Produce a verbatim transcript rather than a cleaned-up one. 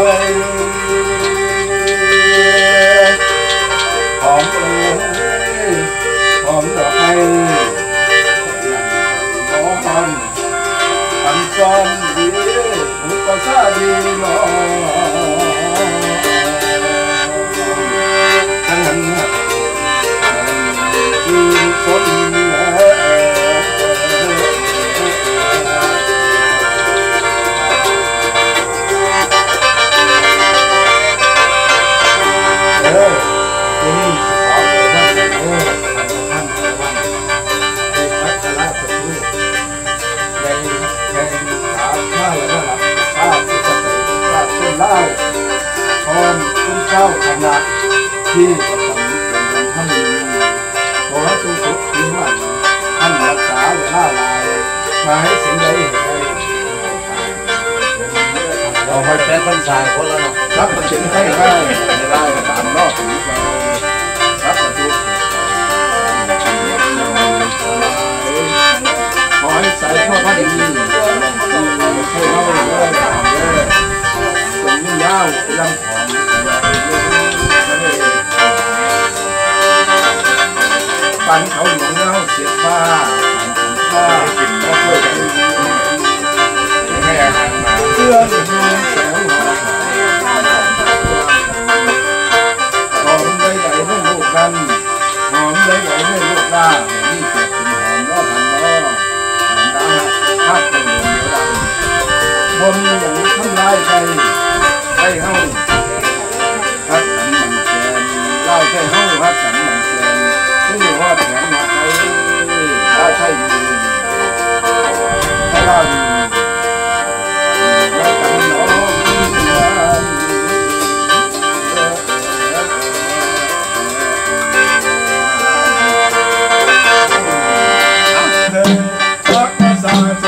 หอมเอ้ยหอมดอกไม้หอมอันซ้อนดีอุปสรรคดีหนอทั้งนั้นคือคนเจ้าคณะที่ประจำเป็นท่านนี้ขอจงสุขที่มั่นท่านรักษาเวลาลายมาให้สิ่งใดเหตุใดเราให้เป็นคนสายคนละเนาะรับมันถึงให้ได้ไม่ได้ตามนอกนี้เรารับมันทุกขอให้ใส่ข้อพระดีให้เขาเลยตามเลยตรงนี้ยาวลำของปันเขาหลวงเงาเสียฟ้าปันถึงผ้ากินแล้วเพื่อกันให้อาหารหมาเพื่อจะมีแสงหอมหอมได้ใหญ่ให้ลูกกันหอมได้ใหญ่ให้ลูกล่านี่เกิดเป็นหอมล้อพันล้อหอมดาพัดเป็นหลวงเดียวดังบนอย่างทำลายใจให้เฮาพัดสันมันแสนเล่าใจเฮาพัดสันมันแสนที่ว่าแผนมาใช้ได้ใช่ดีถ้าเราดีแล้วกันน้องเดินรักษาใจ